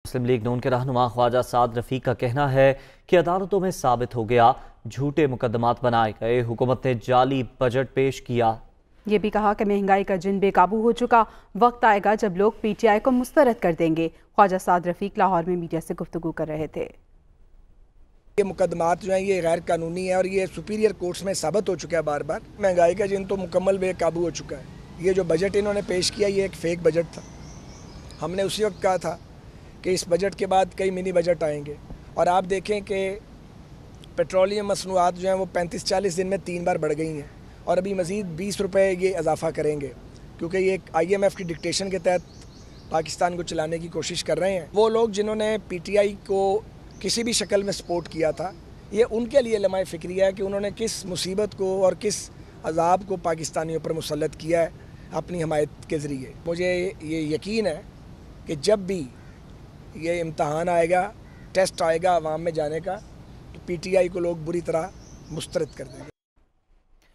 مسلم league نون کے رہنما خواجہ سعد رفیق کا کہنا ہے کہ عدالتوں میں ثابت ہو گیا جھوٹے مقدمات بنائے گئے، حکومت نے جعلی بجٹ پیش کیا۔ یہ بھی کہا کہ مہنگائی کا جن بے قابو ہو چکا، وقت آئے گا جب لوگ پی ٹی آئی کو مسترد کر دیں گے۔ خواجہ سعد رفیق لاہور میں میڈیا سے گفتگو کر رہے تھے۔ یہ مقدمات جو ہیں یہ غیر قانونی ہے اور یہ سپیریئر کورٹس میں ثابت ہو چکا ہے بار بار۔ مہنگائی کا جن تو مکمل بے قابو ہو چکا ہے۔ یہ جو بجٹ انہوں نے پیش کیا یہ ایک فیک بجٹ تھا۔ ہم نے اسی وقت کہا تھا کہ اس بجٹ کے بعد کئی منی بجٹ آئیں گے، اور آپ دیکھیں کہ پیٹرولیم مصنوعات جو ہیں وہ 35-40 دن میں 3 بار بڑھ گئی ہیں، اور ابھی مزید 20 روپے یہ اضافہ کریں گے، کیونکہ یہ ایک IMF کی ڈکٹیشن کے تحت پاکستان کو چلانے کی کوشش کر رہے ہیں۔ وہ لوگ جنہوں نے PTI کو کسی بھی شکل میں سپورٹ کیا تھا، یہ ان کے لیے لمحہ فکریہ ہے کہ انہوں نے کس مصیبت کو اور کس عذاب کو پاکستانیوں پر مسلط کیا ہے اپنی حمایت کے ذریعے۔ مجھے یہ یقین ہے کہ جب بھی یہ امتحان آئے گا، ٹیسٹ آئے گا عوام میں جانے کا، تو PTI کو لوگ بری طرح مسترد کر دیں گے۔